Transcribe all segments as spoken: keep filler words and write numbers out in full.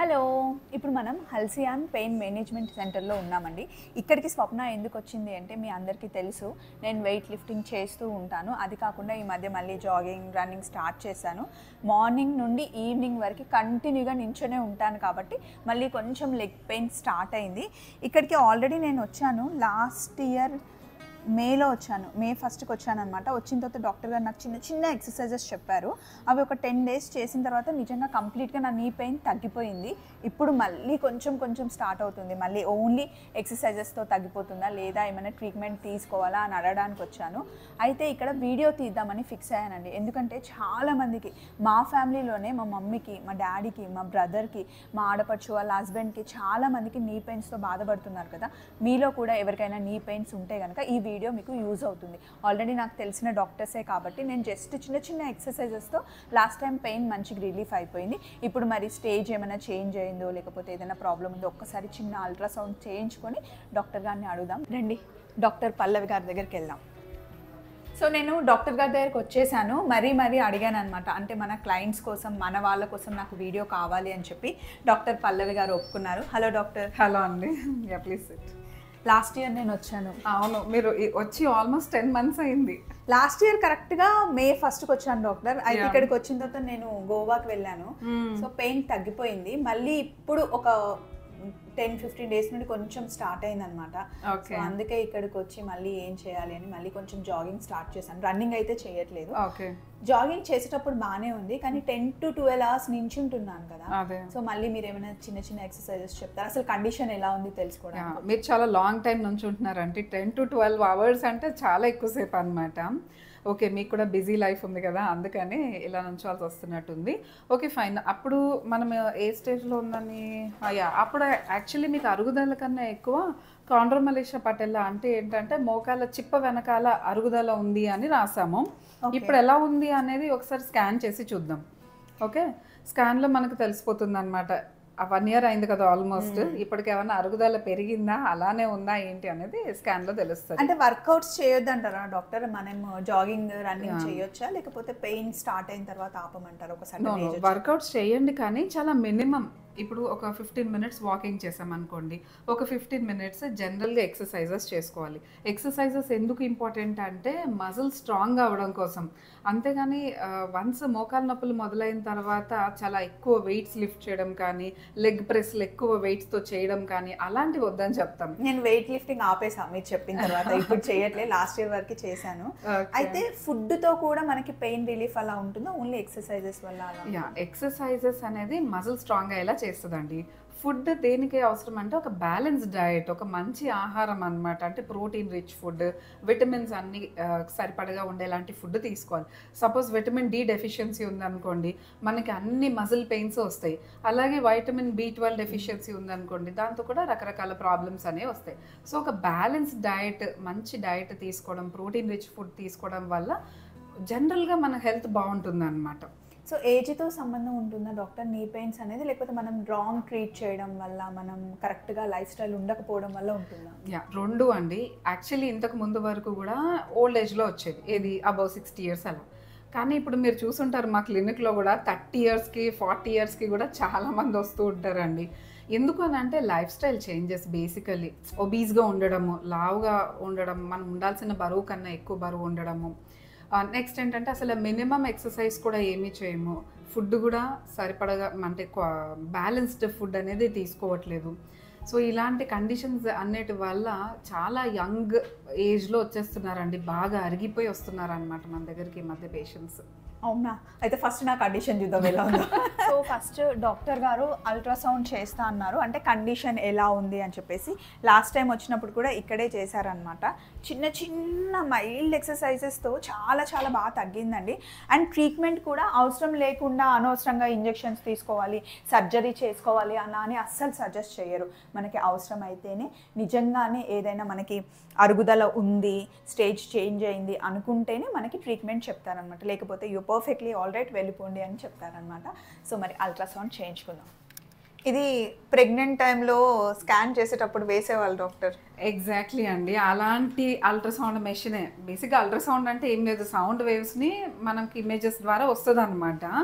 Hello, ఇప్పుడు మనం హల్సియాన్ pain management సెంటర్లో ఉన్నామండి. ఇక్కడికి స్వప్న ఎందుకు వచ్చింది అంటే, మీ అందరికీ తెలుసు నేను వెయిట్ లిఫ్టింగ్ చేస్తూ ఉంటాను. అది కాకుండా ఈ మధ్య మళ్ళీ జాగింగ్, రన్నింగ్ స్టార్ట్ చేశాను. మార్నింగ్ నుండి ఈవినింగ్ వరకు కంటిన్యూగా నించొనే ఉంటాను కాబట్టి మళ్ళీ కొంచెం లెగ్ పెయిన్ స్టార్ట్ అయింది. ఇక్కడికి ఆల్రెడీ నేను వచ్చాను లాస్ట్ ఇయర్ మేలో వచ్చాను. మే ఫస్ట్కి వచ్చాను అనమాట. వచ్చిన తర్వాత డాక్టర్ గారు నాకు చిన్న చిన్న ఎక్సర్సైజెస్ చెప్పారు. అవి ఒక టెన్ డేస్ చేసిన తర్వాత నిజంగా కంప్లీట్గా నా నీ పెయిన్ తగ్గిపోయింది. ఇప్పుడు మళ్ళీ కొంచెం కొంచెం స్టార్ట్ అవుతుంది. మళ్ళీ ఓన్లీ ఎక్సర్సైజెస్తో తగ్గిపోతుందా లేదా ఏమైనా ట్రీట్మెంట్ తీసుకోవాలా అని అడగడానికి వచ్చాను. అయితే ఇక్కడ వీడియో తీద్దామని ఫిక్స్ అయ్యానండి. ఎందుకంటే చాలామందికి, మా ఫ్యామిలీలోనే మా మమ్మీకి, మా డాడీకి, మా బ్రదర్కి, మా ఆడపడుచు వాళ్ళ హస్బెండ్కి చాలామందికి నీ పెయిన్స్తో బాధపడుతున్నారు కదా. మీలో కూడా ఎవరికైనా నీ పెయిన్స్ ఉంటే కనుక ఈ వీడియో మీకు యూజ్ అవుతుంది. ఆల్రెడీ నాకు తెలిసిన డాక్టర్సే కాబట్టి నేను జస్ట్ చిన్న చిన్న ఎక్సర్సైజెస్తో లాస్ట్ టైం పెయిన్ మంచిగా రిలీఫ్ అయిపోయింది. ఇప్పుడు మరి స్టేజ్ ఏమైనా చేంజ్ అయిందో లేకపోతే ఏదైనా ప్రాబ్లం ఉందో ఒక్కసారి చిన్న అల్ట్రాసౌండ్ చేయించుకొని డాక్టర్ గారిని అడుగుదాం. రండి, డాక్టర్ పల్లవి గారి దగ్గరికి వెళ్దాం. సో నేను డాక్టర్ గారి దగ్గరికి వచ్చేసాను. మరీ మరీ అడిగాను అనమాట. అంటే మన క్లయింట్స్ కోసం, మన వాళ్ళ కోసం నాకు వీడియో కావాలి అని చెప్పి డాక్టర్ పల్లవి గారు ఒప్పుకున్నారు. Hello doctor. హలో అండి. Yeah please sit. Last year నేను వచ్చాను. అవును, మీరు వచ్చి ఆల్మోస్ట్ టెన్ మంత్స్ అయింది. లాస్ట్ ఇయర్ కరెక్ట్గా మే ఫస్ట్కి వచ్చాను డాక్టర్. అయితే ఇక్కడికి వచ్చిన తర్వాత నేను గోవాకి వెళ్ళాను. సో పెయిన్ తగ్గిపోయింది. మళ్ళీ ఇప్పుడు ఒక టెన్ ఫిఫ్టీన్ డేస్ నుండి కొంచెం స్టార్ట్ అయింది అనమాట. సో అందుకే ఇక్కడికి వచ్చి మళ్ళీ ఏం చేయాలి అని మళ్ళీ కొంచెం జాగింగ్ స్టార్ట్ చేశాను. రన్నింగ్ అయితే చేయట్లేదు. జాగింగ్ చేసేటప్పుడు బాగానే ఉంది, కానీ టెన్ టు ట్వెల్వ్ అవర్స్ నుంచి ఉంటున్నాను కదా. సో మళ్ళీ మీరు ఏమైనా చిన్న చిన్న ఎక్సర్సైజెస్ చెప్తారు? అసలు కండిషన్ ఎలా ఉంది తెలుసుకోవడానికి. మీరు చాలా లాంగ్ టైం నుంచి ఉంటున్నారు అంటే టెన్ టు ట్వెల్వ్ అవర్స్ అంటే చాలా ఎక్కువసేపు అనమాట. ఓకే, మీకు కూడా బిజీ లైఫ్ ఉంది కదా, అందుకని ఇలా నుంచోవాల్సి వస్తున్నట్టుంది. Okay fine. అప్పుడు మనం ఏ స్టేజ్లో ఉందని, అయ్యా అప్పుడు యాక్చువల్లీ మీకు అరుగుదల కన్నా ఎక్కువ కాండ్రోమలేషియా పటెల్లా అంటే ఏంటంటే మోకాల చిప్ప వెనకాల అరుగుదల ఉంది అని రాసాము. ఇప్పుడు ఎలా ఉంది అనేది ఒకసారి స్కాన్ చేసి చూద్దాం. ఓకే, స్కాన్లో మనకు తెలిసిపోతుంది అనమాట. వన్ ఇయర్ అయింది కదా ఆల్మోస్ట్. ఇప్పటికి ఏమన్నా అరుగుదల పెరిగిందా, అలానే ఉందా ఏంటి అనేది స్కాన్ లో తెలుస్తుంది. అంటే వర్కౌట్స్ చేయొద్దు అంటారా డాక్టర్? మనం జాగింగ్, రన్నింగ్ చేయొచ్చా లేకపోతే పెయిన్ స్టార్ట్ అయిన తర్వాత ఆపమంటారు? ఒకసారి వర్కౌట్స్ చేయండి, కానీ చాలా మినిమం. ఇప్పుడు ఒక ఫిఫ్టీన్ మినిట్స్ వాకింగ్ చేసామనుకోండి, ఒక ఫిఫ్టీన్ మినిట్స్ జనరల్గా ఎక్సర్సైజెస్ చేసుకోవాలి. ఎక్సర్సైజెస్ ఎందుకు ఇంపార్టెంట్ అంటే మజిల్ స్ట్రాంగ్ అవ్వడం కోసం. అంతేగాని వన్స్ మోకాలు నొప్పులు మొదలైన తర్వాత చాలా ఎక్కువ వెయిట్స్ లిఫ్ట్ చేయడం కానీ, లెగ్ ప్రెస్లు ఎక్కువ వెయిట్స్తో చేయడం కానీ అలాంటివి వద్దని చెప్తాం. నేను వెయిట్ లిఫ్టింగ్ ఆపేసా మీరు చెప్పిన తర్వాత. ఇప్పుడు చేయట్లేదు, లాస్ట్ ఇయర్ వరకు చేశాను. అయితే ఫుడ్తో కూడా మనకి పెయిన్ రిలీఫ్ అలా ఉంటుందా, ఓన్లీ ఎక్సర్సైజెస్ వల్ల? యా, ఎక్సర్సైజెస్ అనేది మజిల్ స్ట్రాంగ్ అయ్యేలా చేస్తుందండి. ఫుడ్ దేనికి అవసరం అంటే ఒక బ్యాలెన్స్ డయట్, ఒక మంచి ఆహారం అనమాట. అంటే ప్రోటీన్ రిచ్ ఫుడ్, విటమిన్స్ అన్ని సరిపడగా ఉండేలాంటి ఫుడ్ తీసుకోవాలి. సపోజ్ విటమిన్ డి డెఫిషియన్సీ ఉందనుకోండి, మనకి అన్ని మజిల్ పెయిన్స్ వస్తాయి. అలాగే వైటమిన్ బి ట్వెల్వ్ డెఫిషియన్సీ ఉందనుకోండి, దాంతో కూడా రకరకాల ప్రాబ్లమ్స్ అనేవి వస్తాయి. సో ఒక బ్యాలెన్స్ డయట్, మంచి డయట్ తీసుకోవడం, ప్రోటీన్ రిచ్ ఫుడ్ తీసుకోవడం వల్ల జనరల్గా మన హెల్త్ బాగుంటుంది అనమాట. సో ఏజ్తో సంబంధం ఉంటుందా డాక్టర్ నీ పెయిన్స్ అనేది, లేకపోతే మనం రాంగ్ ట్రీట్ చేయడం వల్ల, మనం కరెక్ట్గా లైఫ్ స్టైల్ ఉండకపోవడం వల్ల ఉంటుందా? యా, రెండు అండి. యాక్చువల్లీ ఇంతకు ముందు వరకు కూడా ఓల్డ్ ఏజ్లో వచ్చేది, ఏది అబౌవ్ సిక్స్టీ ఇయర్స్ అలా. కానీ ఇప్పుడు మీరు చూసుంటారు మా క్లినిక్లో కూడా థర్టీ ఇయర్స్కి ఫార్టీ ఇయర్స్కి కూడా చాలామంది వస్తూ ఉంటారండి. ఎందుకు అని అంటే లైఫ్ స్టైల్ చేంజెస్. బేసికలీ ఒబీస్గా ఉండడము, లావుగా ఉండడం, మనం ఉండాల్సిన బరువు కన్నా ఎక్కువ బరువు ఉండడము. నెక్స్ట్ ఏంటంటే అసలు మినిమం ఎక్సర్సైజ్ కూడా ఏమీ చేయము. ఫుడ్ కూడా సరిపడగా అంటే బ్యాలెన్స్డ్ ఫుడ్ అనేది తీసుకోవట్లేదు. సో ఇలాంటి కండిషన్స్ అన్నిటి వల్ల చాలా యంగ్ ఏజ్లో వచ్చేస్తున్నారండి, బాగా అరిగిపోయి వస్తున్నారు అనమాట మన దగ్గరికి ఈ మధ్య పేషెంట్స్. అవునా? అయితే ఫస్ట్ నా కండిషన్ చూద్దాం ఎలా ఉందో. సో ఫస్ట్ డాక్టర్ గారు అల్ట్రాసౌండ్ చేస్తా అన్నారు, అంటే కండిషన్ ఎలా ఉంది అని చెప్పేసి. లాస్ట్ టైం వచ్చినప్పుడు కూడా ఇక్కడే చేశారనమాట. చిన్న చిన్న మైల్డ్ ఎక్సర్సైజెస్తో చాలా చాలా బాగా తగ్గిందండి. అండ్ ట్రీట్మెంట్ కూడా అవసరం లేకుండా అనవసరంగా ఇంజెక్షన్స్ తీసుకోవాలి, సర్జరీ చేసుకోవాలి అన్న అని అస్సలు సజెస్ట్ చేయరు. మనకి అవసరం అయితేనే, నిజంగానే ఏదైనా మనకి అరుగుదల ఉంది, స్టేజ్ చేంజ్ అయింది అనుకుంటేనే మనకి ట్రీట్మెంట్ చెప్తారనమాట. లేకపోతే యూ పర్ఫెక్ట్లీ ఆల్ రైట్ వెళ్ళిపోండి అని చెప్తారనమాట. సో మరి అల్ట్రాసౌండ్ చేయించుకుందాం. ఇది ప్రెగ్నెంట్ టైంలో స్కాన్ చేసేటప్పుడు వేసేవాళ్ళు డాక్టర్. ఎగ్జాక్ట్లీ అండి, అలాంటి అల్ట్రాసౌండ్ మెషినే. బేసిక్గా అల్ట్రాసౌండ్ అంటే ఏం లేదు, సౌండ్ వేవ్స్ని మనకి ఇమేజెస్ ద్వారా వస్తుంది అనమాట.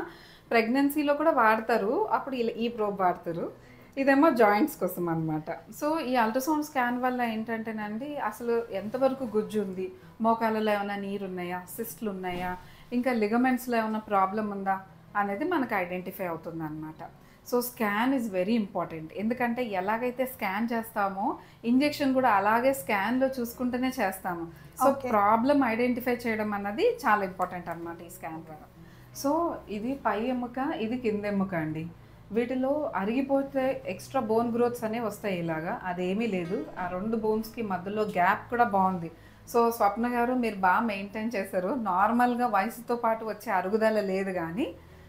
ప్రెగ్నెన్సీలో కూడా వాడతారు, అప్పుడు ఇలా ఈ ప్రోబ్ వాడతారు. ఇదేమో జాయింట్స్ కోసం అనమాట. సో ఈ అల్ట్రాసౌండ్ స్కాన్ వల్ల ఏంటంటేనండి అసలు ఎంతవరకు గుజ్జు ఉంది, మోకాలలో ఏమైనా నీరు ఉన్నాయా, సిస్ట్లు ఉన్నాయా, ఇంకా లిగమెంట్స్లో ఏమైనా ప్రాబ్లం ఉందా అనేది మనకు ఐడెంటిఫై అవుతుంది అనమాట. So scan is very important. ఎందుకంటే ఎలాగైతే స్కాన్ చేస్తామో ఇంజెక్షన్ కూడా అలాగే స్కాన్లో చూసుకుంటూనే చేస్తాము. సో ప్రాబ్లం ఐడెంటిఫై చేయడం అన్నది చాలా ఇంపార్టెంట్ అనమాట ఈ స్కాన్ ద్వారా. సో ఇది పై ఎముక, ఇది కింద ఎముక అండి. వీటిలో అరిగిపోతే ఎక్స్ట్రా బోన్ గ్రోత్స్ అనేవి వస్తాయి. ఇలాగా అదేమీ లేదు. ఆ రెండు బోన్స్కి మధ్యలో గ్యాప్ కూడా బాగుంది. సో స్వప్న గారు మీరు బాగా మెయింటైన్ చేశారు. నార్మల్గా వయసుతో పాటు వచ్చే అరుగుదల లేదు, కానీ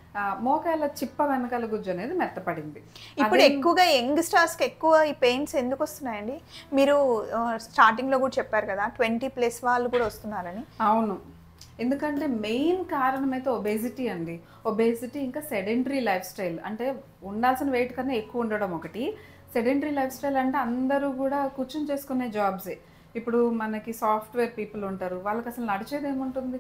మోకాల చిప్ప వెనకాల గుజ్జు అనేది మెత్తపడింది. ఇప్పుడు ఎక్కువగా యంగ్ స్టార్స్కి ఎక్కువ ఈ పెయిన్స్ ఎందుకు వస్తున్నాయండి? మీరు స్టార్టింగ్లో కూడా చెప్పారు కదా ట్వంటీ ప్లస్ వాళ్ళు కూడా వస్తున్నారని. అవును, ఎందుకంటే మెయిన్ కారణం అయితే ఒబేసిటీ అండి. ఒబేసిటీ ఇంకా సెడెంటరీ లైఫ్ స్టైల్, అంటే ఉండాల్సిన వెయిట్ కన్నా ఎక్కువ ఉండడం ఒకటి. సెడెంటరీ లైఫ్ స్టైల్ అంటే అందరూ కూడా కూర్చొని చేసుకునే జాబ్సే. ఇప్పుడు మనకి సాఫ్ట్వేర్ పీపుల్ ఉంటారు, వాళ్ళకి అసలు నడిచేది ఏముంటుంది,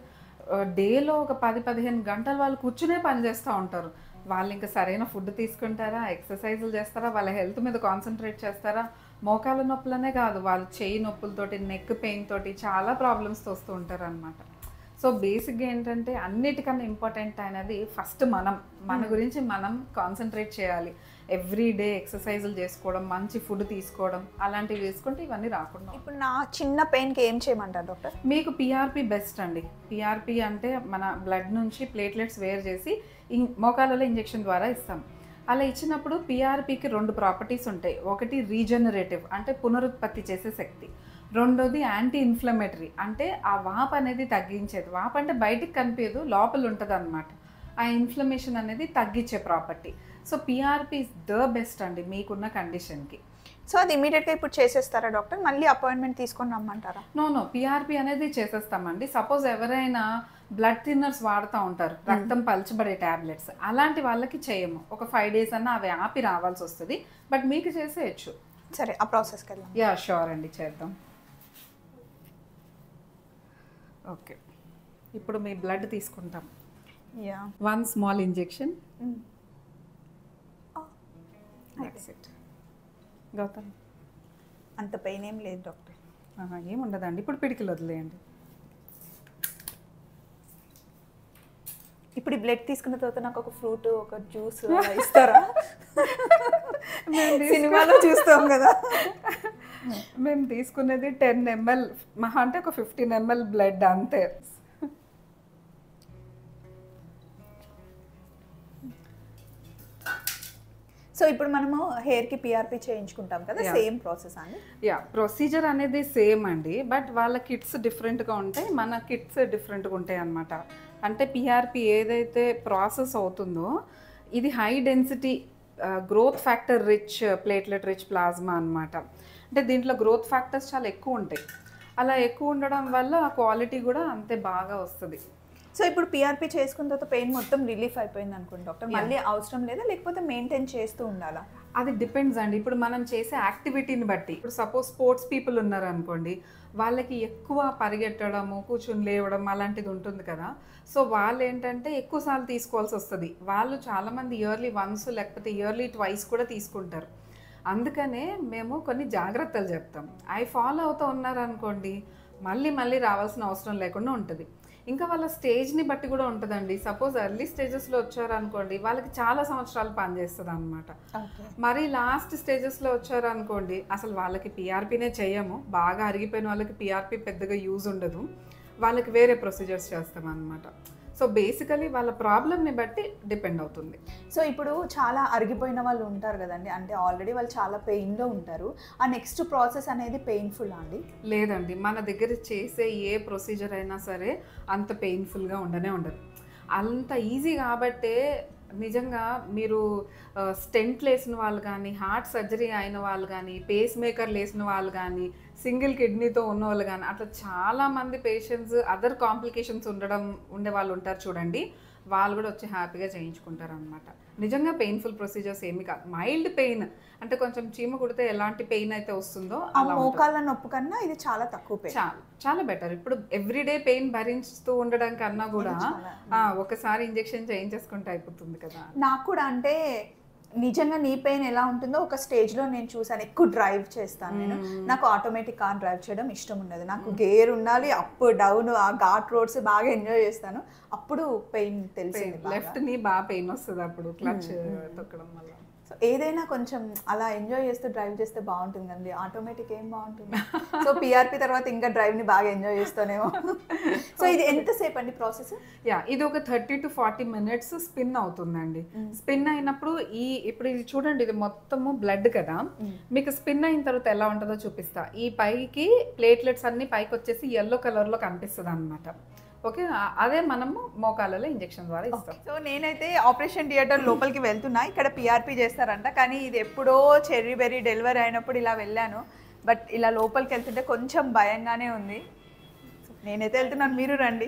డేలో ఒక పది పదిహేను గంటలు వాళ్ళు కూర్చునే పని చేస్తూ ఉంటారు. వాళ్ళు ఇంకా సరైన ఫుడ్ తీసుకుంటారా, ఎక్సర్సైజులు చేస్తారా, వాళ్ళ హెల్త్ మీద కాన్సన్ట్రేట్ చేస్తారా? మోకాల నొప్పులనే కాదు, వాళ్ళు చేయి నొప్పులతోటి, నెక్ పెయిన్ తోటి చాలా ప్రాబ్లమ్స్తో వస్తూ ఉంటారు అనమాట. సో బేసిక్గా ఏంటంటే అన్నిటికన్నా ఇంపార్టెంట్ అయినది ఫస్ట్ మనం మన గురించి మనం కాన్సన్ట్రేట్ చేయాలి. ఎవ్రీ డే ఎక్సర్సైజులు చేసుకోవడం, మంచి ఫుడ్ తీసుకోవడం, అలాంటివి చేసుకుంటే ఇవన్నీ రాకుండా. ఇప్పుడు నా చిన్న పెయిన్కి ఏం చేయమంటారు డాక్టర్? మీకు పిఆర్పి బెస్ట్ అండి. పిఆర్పి అంటే మన బ్లడ్ నుంచి ప్లేట్లెట్స్ వేరు చేసి ఇం మోకాలలో ఇంజెక్షన్ ద్వారా ఇస్తాం. అలా ఇచ్చినప్పుడు పిఆర్పికి రెండు ప్రాపర్టీస్ ఉంటాయి. ఒకటి రీజనరేటివ్, అంటే పునరుత్పత్తి చేసే శక్తి. రెండోది యాంటీ ఇన్ఫ్లమేటరీ, అంటే ఆ వాపు అనేది తగ్గించేది. వాపు అంటే బయటికి కనిపించదు, లోపల ఉంటుంది అనమాట. ఆ ఇన్ఫ్లమేషన్ అనేది తగ్గించే property. So PRP is the best అండి మీకున్న కండిషన్కి. సో అది ఇమీడియట్గా ఇప్పుడు చేసేస్తారా డాక్టర్? మళ్ళీ అపాయింట్మెంట్ తీసుకొని రమ్మంటారా? నో నో పిఆర్పి అనేది చేసేస్తామండి. సపోజ్ ఎవరైనా బ్లడ్ థిన్నర్స్ వాడుతూ ఉంటారు, రక్తం పలచబడే ట్యాబ్లెట్స్, అలాంటి వాళ్ళకి చేయము. ఒక ఫైవ్ డేస్ అన్నా అవి ఆపి రావాల్సి వస్తుంది, బట్ మీకు చేసేయచ్చు. సరే, ఆ ప్రాసెస్కి వెళ్దాం. యా షూర్ అండి, చేద్దాం. ఓకే, ఇప్పుడు మీ బ్లడ్ తీసుకుంటాం. Yeah, one small injection. That's it. Gautam, అంత పెయిన్ ఏం లేదు డాక్టర్. ఏముండదండి, ఇప్పుడు పిడికిలు వదిలేయండి. ఇప్పుడు ఈ బ్లడ్ తీసుకున్న తర్వాత నాకు ఒక ఫ్రూట్, ఒక జ్యూస్ ఇస్తారా? సినిమాలో చూస్తాం కదా. మేము తీసుకునేది టెన్ ఎంఎల్, మహా అంటే ఒక ఫిఫ్టీన్ ఎంఎల్ బ్లడ్ అంతే. సో ఇప్పుడు మనము హెయిర్కి పిఆర్పి చేయించుకుంటాం కదా, సేమ్ ప్రాసెస్ అండి? యా, ప్రొసీజర్ అనేది సేమ్ అండి, బట్ వాళ్ళ కిట్స్ డిఫరెంట్గా ఉంటాయి, మన కిట్స్ డిఫరెంట్గా ఉంటాయి అన్నమాట. అంటే పిఆర్పి ఏదైతే ప్రాసెస్ అవుతుందో ఇది high density growth factor rich platelet rich plasma అనమాట. అంటే దీంట్లో గ్రోత్ ఫ్యాక్టర్స్ చాలా ఎక్కువ ఉంటాయి. అలా ఎక్కువ ఉండడం వల్ల ఆ క్వాలిటీ కూడా అంతే బాగా వస్తుంది. సో ఇప్పుడు పిఆర్పి చేసుకున్న తర్వాత పెయిన్ మొత్తం రిలీఫ్ అయిపోయింది అనుకోండి డాక్టర్, మళ్ళీ అవసరం లేదా, లేకపోతే మెయింటైన్ చేస్తూ ఉండాలా? అది డిపెండ్స్ అండి. ఇప్పుడు మనం చేసే యాక్టివిటీని బట్టి. ఇప్పుడు సపోజ్ స్పోర్ట్స్ పీపుల్ ఉన్నారు అనుకోండి, వాళ్ళకి ఎక్కువ పరిగెట్టడము, కూర్చొని లేవడం అలాంటిది ఉంటుంది కదా. సో వాళ్ళు ఏంటంటే ఎక్కువసార్లు తీసుకోవాల్సి వస్తుంది. వాళ్ళు చాలామంది ఇయర్లీ వన్స్ లేకపోతే ఇయర్లీ ట్వైస్ కూడా తీసుకుంటారు. అందుకనే మేము కొన్ని జాగ్రత్తలు చెప్తాం. అవి ఫాలో అవుతూ ఉన్నారనుకోండి, మళ్ళీ మళ్ళీ రావాల్సిన అవసరం లేకుండా ఉంటుంది. ఇంకా వాళ్ళ స్టేజ్ని బట్టి కూడా ఉంటుందండి. సపోజ్ ఎర్లీ స్టేజెస్లో వచ్చారు అనుకోండి, వాళ్ళకి చాలా సంవత్సరాలు పనిచేస్తుంది అనమాట. మరి లాస్ట్ స్టేజెస్లో వచ్చారు అనుకోండి, అసలు వాళ్ళకి పిఆర్పీనే చేయము. బాగా అరిగిపోయిన వాళ్ళకి పిఆర్పీ పెద్దగా యూజ్ ఉండదు, వాళ్ళకి వేరే ప్రొసీజర్స్ చేస్తాం అనమాట. సో బేసికలీ వాళ్ళ ప్రాబ్లమ్ని బట్టి డిపెండ్ అవుతుంది. సో ఇప్పుడు చాలా అరిగిపోయిన వాళ్ళు ఉంటారు కదండి, అంటే ఆల్రెడీ వాళ్ళు చాలా పెయిన్లో ఉంటారు. ఆ నెక్స్ట్ ప్రాసెస్ అనేది పెయిన్ఫుల్ అండి? లేదండి, మన దగ్గర చేసే ఏ ప్రొసీజర్ అయినా సరే అంత పెయిన్ఫుల్గా ఉండనే ఉండదు. అంత ఈజీ కాబట్టే నిజంగా మీరు స్టెంట్ లేసిన వాళ్ళు కానీ, హార్ట్ సర్జరీ అయిన వాళ్ళు కానీ, పేస్ మేకర్ లేసిన వాళ్ళు కానీ, సింగిల్ కిడ్నీతో ఉన్న వాళ్ళు కానీ, అట్లా చాలామంది పేషెంట్స్ అదర్ కాంప్లికేషన్స్ ఉండడం ఉండే వాళ్ళు ఉంటారు చూడండి, వాళ్ళు కూడా వచ్చి హ్యాపీగా చేయించుకుంటారు అనమాట. నిజంగా పెయిన్ఫుల్ ప్రొసీజర్స్ ఏమి కాదు, మైల్డ్ పెయిన్, అంటే కొంచెం చీమ కుడితే ఎలాంటి పెయిన్ అయితే వస్తుందో అలా మోకాళ్ళ నొప్పి కన్నా ఇది చాలా తక్కువ పెయిన్, చాలా చాలా బెటర్. ఇప్పుడు ఎవ్రీడే పెయిన్ భరిస్తూ ఉండడం కన్నా కూడా ఒకసారి ఇంజెక్షన్ చేయించేసుకుంటే అయిపోతుంది కదా. నాకు కూడా అంటే నిజంగా నీ పెయిన్ ఎలా ఉంటుందో ఒక స్టేజ్లో నేను చూసాను. ఎక్కువ డ్రైవ్ చేస్తాను నేను, నాకు ఆటోమేటిక్ కార్ డ్రైవ్ చేయడం ఇష్టం ఉండదు, నాకు గేర్ ఉండాలి, అప్ డౌన్ ఆ ఘాట్ రోడ్స్ బాగా ఎంజాయ్ చేస్తాను. అప్పుడు పెయిన్ తెలిసింది, లెఫ్ట్ నీ బాగా పెయిన్ వస్తుంది అప్పుడు క్లచ్ తొక్కడం వల్ల. సో ఏదైనా కొంచెం అలా ఎంజాయ్ చేస్తూ డ్రైవ్ చేస్తే బాగుంటుంది అండి, ఆటోమేటిక్ ఏం బాగుంటుంది. సో పిఆర్పి తర్వాత ఇంకా డ్రైవ్ని బాగా ఎంజాయ్ చేస్తానేమో. సో ఇది ఎంతసేపు అండి ప్రాసెస్? యా, ఇది ఒక thirty to forty minutes spin అవుతుందండి. స్పిన్ అయినప్పుడు ఈ ఇప్పుడు ఇది చూడండి, ఇది మొత్తము బ్లడ్ కదా, మీకు స్పిన్ అయిన తర్వాత ఎలా ఉంటుందో చూపిస్తా. ఈ పైకి ప్లేట్లెట్స్ అన్ని పైకి వచ్చేసి ఎల్లో కలర్లో కనిపిస్తుంది అనమాట. ఓకే, అదే మనము మోకాళ్ళలో ఇంజెక్షన్ ద్వారా ఇస్తాం. సో నేనైతే ఆపరేషన్ థియేటర్ లోపలికి వెళ్తున్నా, ఇక్కడ పిఆర్పి చేస్తారంట, కానీ ఇది ఎప్పుడో చెర్రీ బెర్రీ డెలివరీ అయినప్పుడు ఇలా వెళ్ళాను, బట్ ఇలా లోపలికి వెళ్తుంటే కొంచెం భయంగానే ఉంది. నేనైతే వెళ్తున్నాను, మీరు రండి.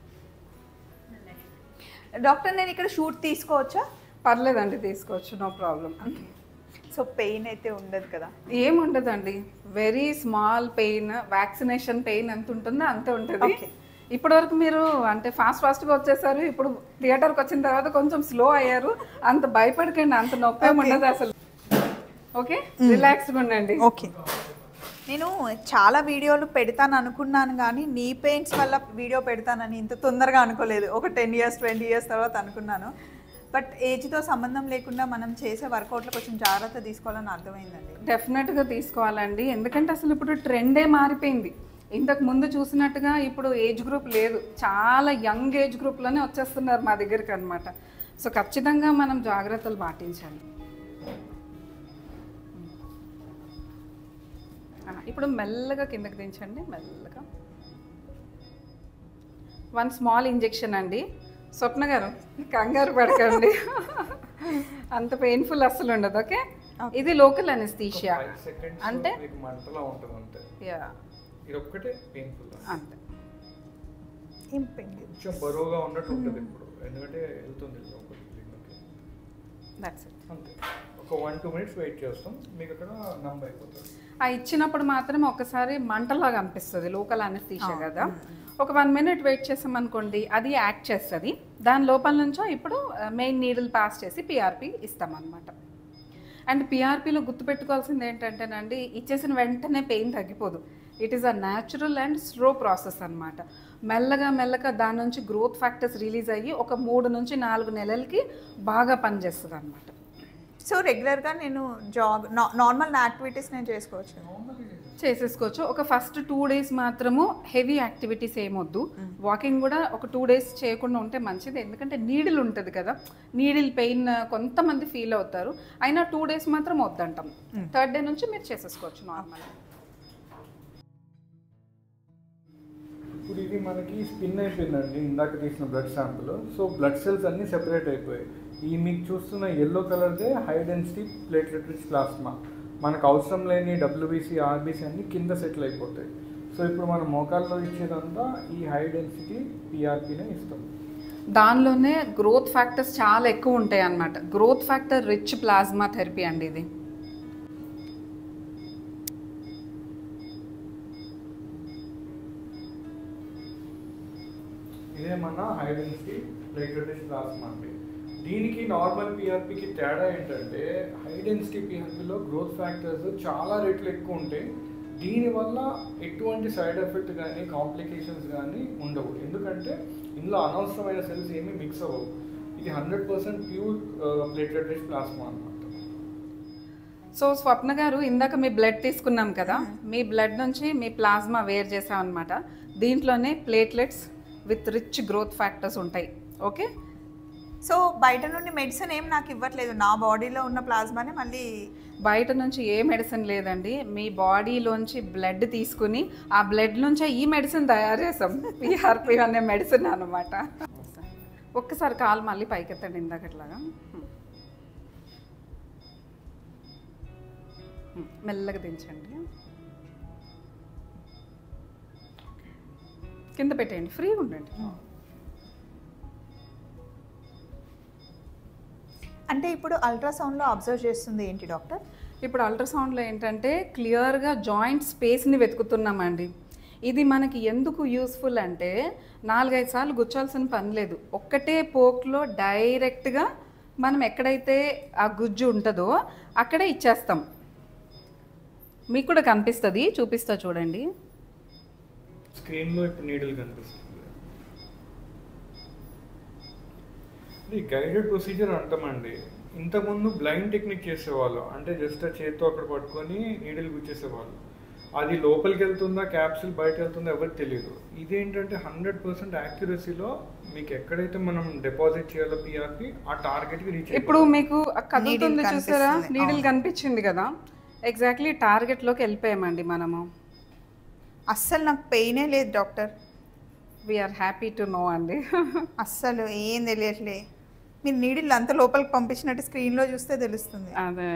డాక్టర్ నేను ఇక్కడ షూట్ తీసుకోవచ్చా? పర్లేదండి, తీసుకోవచ్చు, నో ప్రాబ్లం. సో పెయిన్ అయితే ఉండదు కదా? ఏముండదండి, very small pain, vaccination pain ఎంత ఉంటుందో అంతే ఉంటుంది. ఇప్పటి వరకు మీరు అంటే ఫాస్ట్ ఫాస్ట్గా వచ్చేసారు, ఇప్పుడు థియేటర్కి వచ్చిన తర్వాత కొంచెం స్లో అయ్యారు, అంత భయపడకండి, అంత నొప్పి ఉండదు అసలు. ఓకే, రిలాక్స్గా ఉండండి. ఓకే, నేను చాలా వీడియోలు పెడతాను అనుకున్నాను, కానీ నీ పెయిన్స్ వల్ల వీడియో పెడతానని ఇంత తొందరగా అనుకోలేదు. ఒక టెన్ ఇయర్స్ ట్వంటీ ఇయర్స్ తర్వాత అనుకున్నాను, బట్ ఏజ్తో సంబంధం లేకుండా మనం చేసే వర్కౌట్లో కొంచెం జాగ్రత్త తీసుకోవాలని అర్థమైందండి. డెఫినెట్గా తీసుకోవాలండి, ఎందుకంటే అసలు ఇప్పుడు ట్రెండే మారిపోయింది. ఇంతకు ముందు చూసినట్టుగా ఇప్పుడు ఏజ్ గ్రూప్ లేదు, చాలా యంగ్ ఏజ్ గ్రూప్లోనే వచ్చేస్తున్నారు మా దగ్గరికి అనమాట. సో ఖచ్చితంగా మనం జాగ్రత్తలు పాటించాలి. ఇప్పుడు మెల్లగా కిందకి దించండి, మెల్లగా. వన్ స్మాల్ ఇంజెక్షన్ అండి. స్వప్న గారు కంగారు పడకండి, అంత పెయిన్ఫుల్ అస్సలు ఉండదు. ఓకే, ఇది లోకల్ అనెస్థీషియా అంటే యా ఇది ఒక్కటే పెయిన్ఫుల్ అంతే, ఏం పెయిన్ కొంచెం బరువుగా ఉన్నట్టు ఉంటుంది ఇప్పుడు, ఎందుకంటే వెళ్తుంది లోపలికి. దట్స్ ఇట్, అంతే. ఒక వన్ టూ మినిట్స్ వెయిట్ చేస్తాం, మీకు అక్కడ నంబ్ అయిపోతుంది. ఆ ఇచ్చినప్పుడు మాత్రం ఒకసారి మంటలాగా అనిపిస్తుంది, లోకల్ అనెస్థీషియా కదా. ఒక వన్ మినిట్ వెయిట్ చేసామనుకోండి, అది యాక్ట్ చేస్తుంది. దాని లోపల నుంచో ఇప్పుడు మెయిన్ నీడిల్ పాస్ చేసి పిఆర్పి ఇస్తామన్నమాట. అండ్ పిఆర్పిలో గుర్తుపెట్టుకోవాల్సింది ఏంటంటేనండి, ఇచ్చేసిన వెంటనే పెయిన్ తగ్గిపోదు. It is a natural and slow process అనమాట. మెల్లగా మెల్లగా దాని నుంచి గ్రోత్ ఫ్యాక్టర్స్ రిలీజ్ అయ్యి ఒక మూడు నుంచి నాలుగు నెలలకి బాగా పనిచేస్తుంది అనమాట. సో రెగ్యులర్గా నేను జాగ్ నార్మల్ యాక్టివిటీస్ నేను చేసుకోవచ్చు చేసేసుకోవచ్చు. ఒక ఫస్ట్ టూ డేస్ మాత్రము హెవీ యాక్టివిటీస్ ఏమొద్దు, వాకింగ్ కూడా ఒక టూ డేస్ చేయకుండా ఉంటే మంచిది. ఎందుకంటే నీడిల్ ఉంటుంది కదా, నీడిల్ పెయిన్ కొంతమంది ఫీల్ అవుతారు, అయినా టూ డేస్ మాత్రం వద్దంటాం. థర్డ్ డే నుంచి మీరు చేసేసుకోవచ్చు నార్మల్. ఇప్పుడు ఇది మనకి స్పిన్ అయిపోయిందండి, ఇందాక తీసిన blood sample. So blood cells అన్నీ సెపరేట్ అయిపోయాయి. ఈ మీకు చూస్తున్న ఎల్లో కలర్దే high density platelet rich plasma. మనకు అవసరం లేని డబ్ల్యూబీసీ ఆర్బీసీ అన్నీ కింద సెటిల్ అయిపోతాయి. సో ఇప్పుడు మనం మోకాల్లో ఇచ్చేదంతా ఈ హై డెన్సిటీ పిఆర్పీనే ఇస్తాం. దానిలోనే గ్రోత్ ఫ్యాక్టర్స్ చాలా ఎక్కువ ఉంటాయి అన్నమాట. Growth factor rich plasma therapy అండి ఇది. ఇదే మన high density platelet rich plasma అండి. దీనికి నార్మల్ పిఆర్పీకి తేడా ఏంటంటే, హై డెన్సిటీ పిఆర్పీలో గ్రోత్ ఫ్యాక్టర్స్ చాలా రేట్లు ఎక్కువ ఉంటాయి. దీనివల్ల ఎటువంటి సైడ్ ఎఫెక్ట్ కానీ కాంప్లికేషన్స్ కానీ ఉండవు, ఎందుకంటే ఇందులో అనవసరమైన సెల్స్ ఏమీ మిక్స్ అవ్వవు. ఇది hundred percent pure platelet rich plasma అనమాట. సో స్వప్న గారు, ఇందాక మీ బ్లడ్ తీసుకున్నాం కదా, మీ బ్లడ్ నుంచి మీ ప్లాస్మా వేర్ చేసాం అనమాట. దీంట్లోనే platelets with rich growth factors ఉంటాయి. ఓకే, సో బయట నుండి మెడిసిన్ ఏం నాకు ఇవ్వట్లేదు, నా బాడీలో ఉన్న ప్లాస్మానే మళ్ళీ. బయట నుంచి ఏ మెడిసిన్ లేదండి, మీ బాడీలోంచి బ్లడ్ తీసుకుని ఆ బ్లడ్ నుంచే ఈ మెడిసిన్ తయారు చేసాం, పిఆర్పి అనే మెడిసిన్ అనమాట. ఒక్కసారి కాలు మళ్ళీ పైకెత్తండి ఇందాకట్లాగా, మెల్లగా దించండి, కింద పెట్టేయండి, ఫ్రీగా ఉండండి. అంటే ఇప్పుడు అల్ట్రాసౌండ్లో అబ్జర్వ్ చేస్తుంది ఏంటి డాక్టర్? ఇప్పుడు అల్ట్రాసౌండ్లో ఏంటంటే క్లియర్గా జాయింట్ స్పేస్ని వెతుకుతున్నామండి. ఇది మనకి ఎందుకు యూస్ఫుల్ అంటే నాలుగైదు సార్లు గుచ్చాల్సిన పని లేదు. ఒక్కటే పోక్లో డైరెక్ట్గా మనం ఎక్కడైతే ఆ గుజ్జు ఉంటుందో అక్కడే ఇచ్చేస్తాం. మీకు కూడా కనిపిస్తుంది, చూపిస్తా చూడండి. స్క్రీన్లో ఇప్పుడు నీడిల్ కనిపిస్తుంది. ఇది గైడెడ్ ప్రొసీజర్ అంటామండి. ఇంతకుముందు బ్లైండ్ టెక్నిక్ చేసేవాళ్ళు, అంటే జస్ట్ చేతితో అక్కడ పట్టుకొని నీడిల్ గుచ్చేసేవాళ్ళు. అది లోపలికి వెళ్తుందా క్యాప్సిల్ బయట వెళ్తుందా ఎవరికి తెలియదు. ఇదేంటంటే హండ్రెడ్ పర్సెంట్ యాక్యురసీలో మీకు ఎక్కడైతే మనం డిపాజిట్ చేయాలో పిఆర్పి ఆ టార్గెట్కి రీచ్. ఇప్పుడు మీకు కదులుతుంది చూసారా, నీడిల్ కనిపించింది కదా, ఎగ్జాక్ట్లీ టార్గెట్లోకి వెళ్ళిపోయామండి మనము. అస్సలు నాకు పెయినే లేదు doctor. We're happy to know అండి. అస్సలు ఏం తెలియట్లే. మీరు నీడిల్ అంత లోపలికి పంపించినట్టు స్క్రీన్లో చూస్తే తెలుస్తుంది. అదే.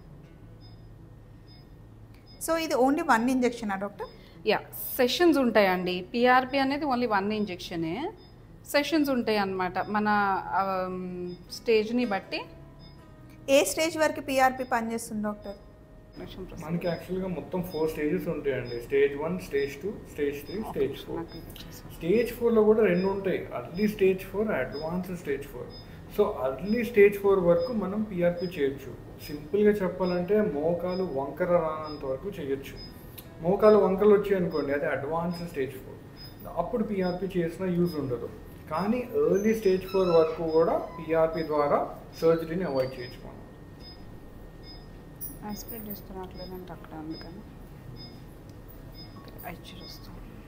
సో ఇది ఓన్లీ వన్ ఇంజెక్షనా డాక్టర్? యా, సెషన్స్ ఉంటాయండి. పిఆర్పి అనేది ఓన్లీ వన్ ఇంజెక్షనే. సెషన్స్ ఉంటాయి అన్నమాట మన స్టేజ్ని బట్టి. ఏ స్టేజ్ వరకు పిఆర్పి పనిచేస్తుంది డాక్టర్? మనకి యాక్చువల్గా మొత్తం ఫోర్ స్టేజెస్ ఉంటాయండి. Stage one, stage two, stage three, stage four. Stage ఫోర్లో కూడా రెండు ఉంటాయి, early stage four, advance stage four. So early stage four వరకు మనం పిఆర్పి చేయొచ్చు. సింపుల్గా చెప్పాలంటే మోకాలు వంకర రానంత వరకు చేయొచ్చు. మోకాలు వంకలు వచ్చాయి అనుకోండి, అది అడ్వాన్స్ స్టేజ్ ఫోర్, అప్పుడు పిఆర్పి చేసిన యూజ్ ఉండదు. కానీ ఎర్లీ స్టేజ్ ఫోర్ వరకు కూడా పిఆర్పి ద్వారా సర్జరీని అవాయిడ్ చేయొచ్చు మనం. యాస్పిరేట్ చేస్తున్నట్లేదంటే అక్కడ అందుకని ఐచి వస్తాం.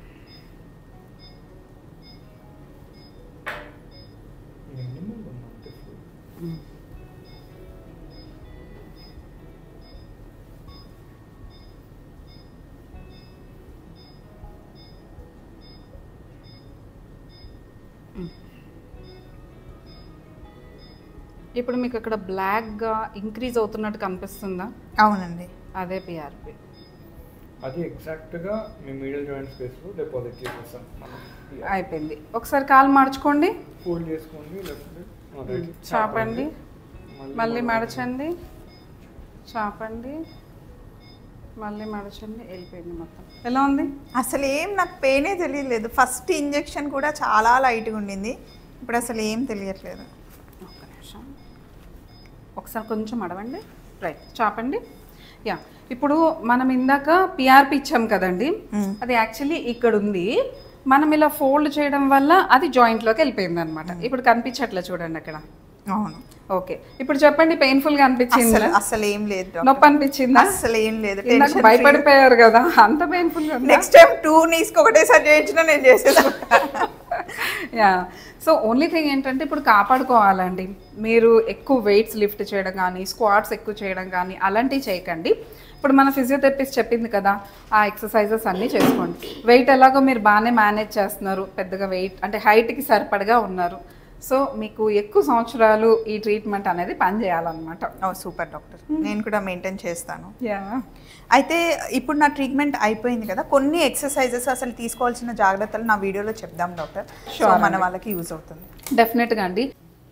ఇప్పుడు మీకు అక్కడ బ్లాక్గా ఇంక్రీజ్ అవుతున్నట్టు కనిపిస్తుందా? అవునండి, అదే పిఆర్పి. అది ఎగ్జాక్ట్గా మీ మీడియల్ జాయింట్ స్పేస్లో డిపాజిట్ చేసేస్తాం. అయిపోయింది. ఒకసారి కాలు మార్చుకోండి, ఫోల్డ్ చేసుకోండి, లెఫ్ట్ చాపండి, మళ్ళీ మడచండి, చాపండి, మళ్ళీ మడచండి. వెళ్ళిపోయింది మొత్తం. ఎలా ఉంది? అసలు ఏం నాకు పెయినే తెలియలేదు. ఫస్ట్ ఇంజెక్షన్ కూడా చాలా లైట్గా ఉండింది, ఇప్పుడు అసలు ఏం తెలియట్లేదు. ఒక్క నిమిషం, ఒకసారి కొంచెం అడవండి. రైట్, చాపండి. యా, ఇప్పుడు మనం ఇందాక పిఆర్పి ఇచ్చాం కదండి, అది యాక్చువల్లీ ఇక్కడ ఉంది. మనం ఇలా ఫోల్డ్ చేయడం వల్ల అది జాయింట్లోకి వెళ్ళిపోయింది అనమాట. ఇప్పుడు కనిపించట్లే చూడండి అక్కడ. అవును, ఓకే. ఇప్పుడు చెప్పండి, పెయిన్ఫుల్ గా అనిపించింది? అసలు ఏం లేదు. నొప్పి అనిపించిందా? అసలు ఏం లేదు. భయపడిపోయారు కదా, అంత పెయిన్ఫుల్ గా. నెక్స్ట్ టైం టూ నీస్ ఒకటేసారి చేయించినా నేను చేసేసుకుంటా. యా, సో ఓన్లీ థింగ్ ఏంటంటే ఇప్పుడు కాపాడుకోవాలండి. మీరు ఎక్కువ వెయిట్స్ లిఫ్ట్ చేయడం కానీ, స్క్వాట్స్ ఎక్కువ చేయడం కానీ అలాంటివి చేయకండి. ఇప్పుడు మన ఫిజియోథెరపిస్ట్ చెప్పింది కదా, ఆ ఎక్సర్సైజెస్ అన్నీ చేసుకోండి. వెయిట్ ఎలాగో మీరు బాగానే మేనేజ్ చేస్తున్నారు, పెద్దగా వెయిట్ అంటే హైట్కి సరిపడగా ఉన్నారు. సో మీకు ఎక్కువ సంవత్సరాలు ఈ ట్రీట్మెంట్ అనేది పని చేయాలన్నమాట. ఓ సూపర్ డాక్టర్, నేను కూడా మెయింటైన్ చేస్తాను. యా, అయితే ఇప్పుడు నా ట్రీట్మెంట్ అయిపోయింది కదా, కొన్ని ఎక్సర్సైజెస్ అసలు తీసుకోవాల్సిన జాగ్రత్తలు నా వీడియోలో చెప్దాం డాక్టర్. సో మన వాళ్ళకి యూజ్ అవుతుంది డెఫినెట్గా అండి.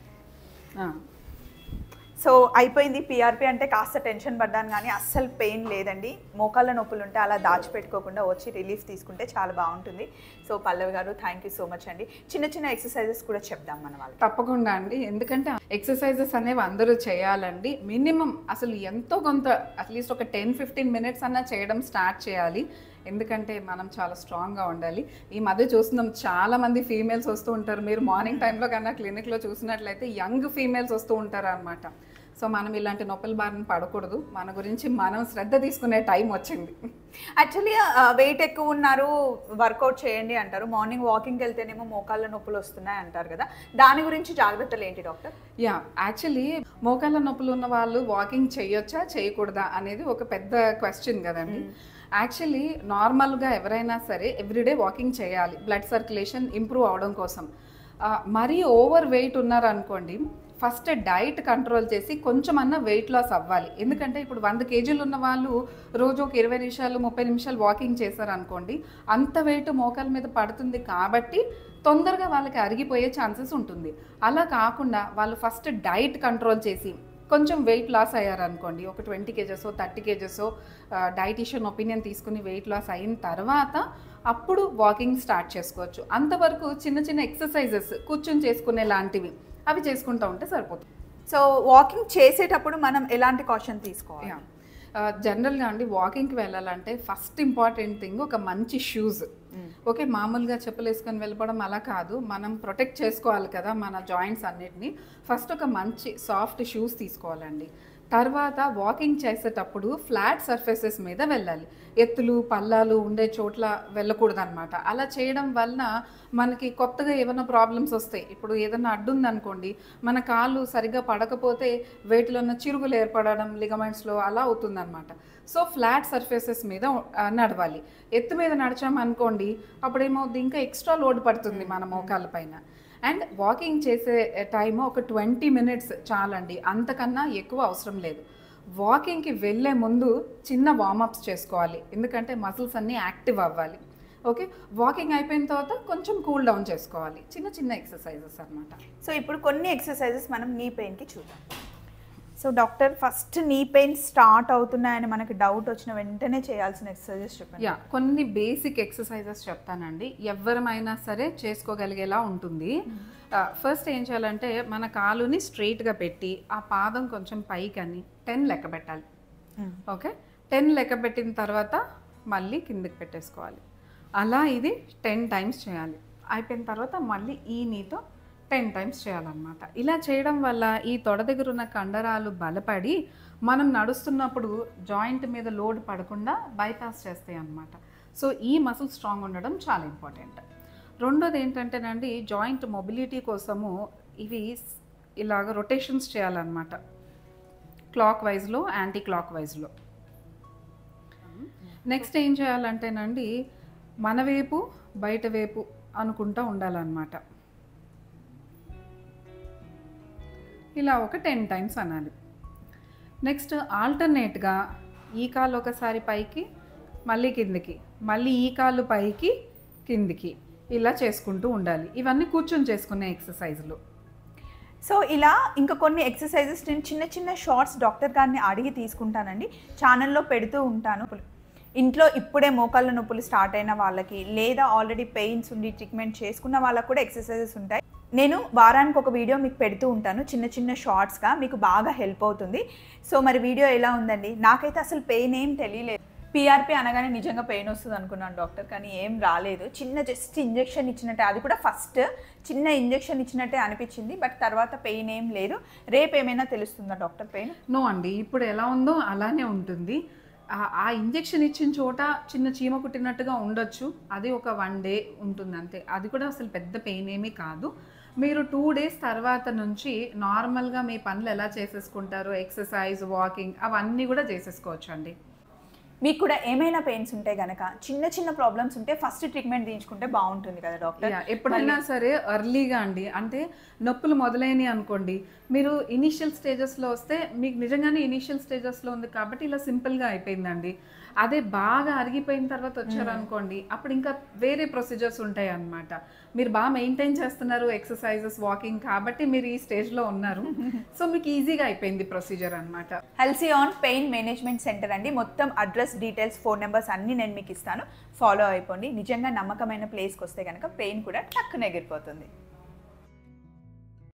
సో అయిపోయింది. పిఆర్పి అంటే కాస్త టెన్షన్ పడ్డాను, కానీ అస్సలు పెయిన్ లేదండి. మోకాళ్ళ నొప్పులు ఉంటే అలా దాచిపెట్టుకోకుండా వచ్చి రిలీఫ్ తీసుకుంటే చాలా బాగుంటుంది. సో పల్లవి గారు, థ్యాంక్ యూ సో మచ్ అండి. చిన్న చిన్న ఎక్సర్సైజెస్ కూడా చెప్దాం మన వాళ్ళకి. తప్పకుండా అండి, ఎందుకంటే ఎక్సర్సైజెస్ అనేవి అందరూ చేయాలండి. మినిమం అసలు ఎంతో కొంత అట్లీస్ట్ ఒక టెన్ ఫిఫ్టీన్ మినిట్స్ అన్నా చేయడం స్టార్ట్ చేయాలి. ఎందుకంటే మనం చాలా స్ట్రాంగ్గా ఉండాలి. ఈ మధ్య చూస్తున్నాం, చాలామంది ఫీమేల్స్ వస్తూ ఉంటారు. మీరు మార్నింగ్ టైంలో కన్నా క్లినిక్లో చూసినట్లయితే యంగ్ ఫీమేల్స్ వస్తూ ఉంటారు అనమాట. సో మనం ఇలాంటి నొప్పుల బారిన పడకూడదు. మన గురించి మనం శ్రద్ధ తీసుకునే టైం వచ్చింది. యాక్చువల్లీ వెయిట్ ఎక్కువ ఉన్నారు, వర్కౌట్ చేయండి అంటారు. మార్నింగ్ వాకింగ్కి వెళ్తేనేమో మోకాళ్ళ నొప్పులు వస్తున్నాయి అంటారు కదా, దాని గురించి జాగ్రత్తలు ఏంటి డాక్టర్? యా, యాక్చువల్లీ మోకాళ్ళ నొప్పులు ఉన్న వాళ్ళు వాకింగ్ చేయొచ్చా చేయకూడదా అనేది ఒక పెద్ద క్వశ్చన్ కదండి. యాక్చువల్లీ నార్మల్గా ఎవరైనా సరే ఎవ్రీడే వాకింగ్ చేయాలి, బ్లడ్ సర్క్యులేషన్ ఇంప్రూవ్ అవడం కోసం. మరీ ఓవర్ వెయిట్ ఉన్నారనుకోండి, ఫస్ట్ డైట్ కంట్రోల్ చేసి కొంచెం అన్న వెయిట్ లాస్ అవ్వాలి. ఎందుకంటే ఇప్పుడు వంద కేజీలు ఉన్న వాళ్ళు రోజు ఒక ఇరవై నిమిషాలు ముప్పై నిమిషాలు వాకింగ్ చేశారనుకోండి, అంత వెయిట్ మోకాల మీద పడుతుంది. కాబట్టి తొందరగా వాళ్ళకి అరిగిపోయే ఛాన్సెస్ ఉంటుంది. అలా కాకుండా వాళ్ళు ఫస్ట్ డైట్ కంట్రోల్ చేసి కొంచెం వెయిట్ లాస్ అయ్యారనుకోండి, ఒక twenty kgs thirty kgs dietician opinion తీసుకుని వెయిట్ లాస్ అయిన తర్వాత అప్పుడు వాకింగ్ స్టార్ట్ చేసుకోవచ్చు. అంతవరకు చిన్న చిన్న ఎక్సర్సైజెస్ కూర్చొని చేసుకునే లాంటివి అవి చేసుకుంటూ ఉంటే సరిపోతుంది. సో వాకింగ్ చేసేటప్పుడు మనం ఎలాంటి కాషన్ తీసుకోవాలి? జనరల్గా అండి వాకింగ్కి వెళ్ళాలంటే ఫస్ట్ ఇంపార్టెంట్ థింగ్ ఒక మంచి షూస్. ఓకే, మామూలుగా చెప్పులు వేసుకొని వెళ్ళిపోవడం అలా కాదు, మనం ప్రొటెక్ట్ చేసుకోవాలి కదా మన జాయింట్స్ అన్నిటిని. ఫస్ట్ ఒక మంచి సాఫ్ట్ షూస్ తీసుకోవాలండి. తర్వాత వాకింగ్ చేసేటప్పుడు ఫ్లాట్ సర్ఫేసెస్ మీద వెళ్ళాలి, ఎత్తులు పల్లాలు ఉండే చోట్ల వెళ్ళకూడదు అనమాట. అలా చేయడం వలన మనకి కొత్తగా ఏమైనా ప్రాబ్లమ్స్ వస్తాయి. ఇప్పుడు ఏదైనా అడ్డు ఉందనుకోండి, మన కాళ్ళు సరిగ్గా పడకపోతే వేటిలో ఉన్న చిరుగులు ఏర్పడడం లిగమెంట్స్లో అలా అవుతుందన్నమాట. సో ఫ్లాట్ సర్ఫేసెస్ మీద నడవాలి. ఎత్తు మీద నడిచామనుకోండి అప్పుడేమవుద్ది, ఇంకా ఎక్స్ట్రా లోడ్ పడుతుంది మన మోకాళ్ళ పైన. అండ్ వాకింగ్ చేసే టైం ఒక ట్వంటీ మినిట్స్ చాలండి, అంతకన్నా ఎక్కువ అవసరం లేదు. వాకింగ్కి వెళ్ళే ముందు చిన్న వార్మప్స్ చేసుకోవాలి, ఎందుకంటే మసిల్స్ అన్నీ యాక్టివ్ అవ్వాలి. ఓకే, వాకింగ్ అయిపోయిన తర్వాత కొంచెం కూల్ డౌన్ చేసుకోవాలి, చిన్న చిన్న ఎక్సర్సైజెస్ అన్నమాట. సో ఇప్పుడు కొన్ని ఎక్సర్సైజెస్ మనం నీ పెయిన్కి చూద్దాం. So doctor, first knee pain start అవుతున్నాయని మనకి డౌట్ వచ్చిన వెంటనే చేయాల్సిన ఎక్సర్సైజెస్ చెప్పండి. యా, కొన్ని బేసిక్ ఎక్సర్సైజెస్ చెప్తానండి, ఎవరమైనా సరే చేసుకోగలిగేలా ఉంటుంది. ఫస్ట్ ఏం చేయాలంటే మన కాలుని స్ట్రైట్గా పెట్టి ఆ పాదం కొంచెం పైకని టెన్ లెక్క పెట్టాలి. ఓకే, టెన్ లెక్క పెట్టిన తర్వాత మళ్ళీ కిందకి పెట్టేసుకోవాలి. అలా ఇది టెన్ టైమ్స్ చేయాలి. అయిపోయిన తర్వాత మళ్ళీ ఈ నీతో టెన్ టైమ్స్ చేయాలన్నమాట. ఇలా చేయడం వల్ల ఈ తొడ దగ్గర ఉన్న కండరాలు బలపడి మనం నడుస్తున్నప్పుడు జాయింట్ మీద లోడ్ పడకుండా బైపాస్ చేస్తాయి అన్నమాట. సో ఈ మసిల్ స్ట్రాంగ్ ఉండడం చాలా ఇంపార్టెంట్. రెండోది ఏంటంటేనండి, జాయింట్ మొబిలిటీ కోసము ఇవి ఇలాగ రొటేషన్స్ చేయాలన్నమాట, క్లాక్ వైజ్లో యాంటీ క్లాక్ వైజ్లో. నెక్స్ట్ ఏం చేయాలంటేనండి, మన వైపు బయట వైపు అనుకుంటూ ఉండాలన్నమాట. ఇలా ఒక టెన్ టైమ్స్ అనాలి. నెక్స్ట్ ఆల్టర్నేట్గా ఈ కాలు ఒకసారి పైకి మళ్ళీ కిందికి, మళ్ళీ ఈ కాలు పైకి కిందికి ఇలా చేసుకుంటూ ఉండాలి. ఇవన్నీ కూర్చొని చేసుకునే ఎక్సర్సైజులు. సో ఇలా ఇంకా కొన్ని ఎక్సర్సైజెస్ నేను చిన్న చిన్న షార్ట్స్ డాక్టర్ గారిని అడిగి తీసుకుంటానండి, ఛానల్లో పెడుతూ ఉంటాను. ఇంట్లో ఇప్పుడే మోకాళ్ళ నొప్పులు స్టార్ట్ అయిన వాళ్ళకి, లేదా ఆల్రెడీ పెయిన్స్ ఉండి ట్రీట్మెంట్ చేసుకున్న వాళ్ళకి కూడా ఎక్సర్సైజెస్ ఉంటాయి. నేను వారానికి ఒక వీడియో మీకు పెడుతూ ఉంటాను చిన్న చిన్న షార్ట్స్గా, మీకు బాగా హెల్ప్ అవుతుంది. సో మరి వీడియో ఎలా ఉందండి? నాకైతే అసలు పెయిన్ ఏం తెలియలేదు. పీఆర్పీ అనగానే నిజంగా పెయిన్ వస్తుంది అనుకున్నాను డాక్టర్, కానీ ఏం రాలేదు. చిన్న జస్ట్ ఇంజెక్షన్ ఇచ్చినట్టే, అది కూడా ఫస్ట్ చిన్న ఇంజెక్షన్ ఇచ్చినట్టే అనిపించింది, బట్ తర్వాత పెయిన్ ఏం లేదు. రేపు ఏమైనా తెలుస్తుందా డాక్టర్ పెయిన్? నో అండి, ఇప్పుడు ఎలా ఉందో అలానే ఉంటుంది. ఆ ఇంజెక్షన్ ఇచ్చిన చోట చిన్న చీమ కుట్టినట్టుగా ఉండొచ్చు, అది ఒక వన్ డే ఉంటుంది అంతే. అది కూడా అసలు పెద్ద పెయిన్ ఏమీ కాదు. మీరు టూ డేస్ తర్వాత నుంచి నార్మల్గా మీ పనులు ఎలా చేసేసుకుంటారో, ఎక్సర్సైజ్ వాకింగ్ అవన్నీ కూడా చేసేసుకోవచ్చు అండి. మీకు కూడా ఏమైనా పెయిన్స్ ఉంటే కనుక, చిన్న చిన్న ప్రాబ్లమ్స్ ఉంటే ఫస్ట్ ట్రీట్మెంట్ తీయించుకుంటే బాగుంటుంది కదా డాక్టర్? ఎప్పుడైనా సరే ఎర్లీగా అండి, అంటే నొప్పులు మొదలైనవి అనుకోండి, మీరు ఇనీషియల్ స్టేజెస్లో వస్తే మీకు నిజంగానే ఇనీషియల్ స్టేజెస్లో ఉంది కాబట్టి ఇలా సింపుల్గా అయిపోయిందండి. అదే బాగా అరిగిపోయిన తర్వాత వచ్చారనుకోండి, అప్పుడు ఇంకా వేరే ప్రొసీజర్స్ ఉంటాయి అన్నమాట. మీరు బాగా మెయింటైన్ చేస్తున్నారు ఎక్సర్సైజెస్ వాకింగ్ కాబట్టి మీరు ఈ స్టేజ్లో ఉన్నారు. సో మీకు ఈజీగా అయిపోయింది ప్రొసీజర్ అనమాట. హెల్సియాన్ పెయిన్ మేనేజ్మెంట్ సెంటర్ అండి. మొత్తం అడ్రస్ డీటెయిల్స్ ఫోన్ నెంబర్స్ అన్నీ నేను మీకు ఇస్తాను, ఫాలో అయిపోండి. నిజంగా నమ్మకమైన ప్లేస్కి వస్తే కనుక పెయిన్ కూడా టక్కున ఎగిరిపోతుంది.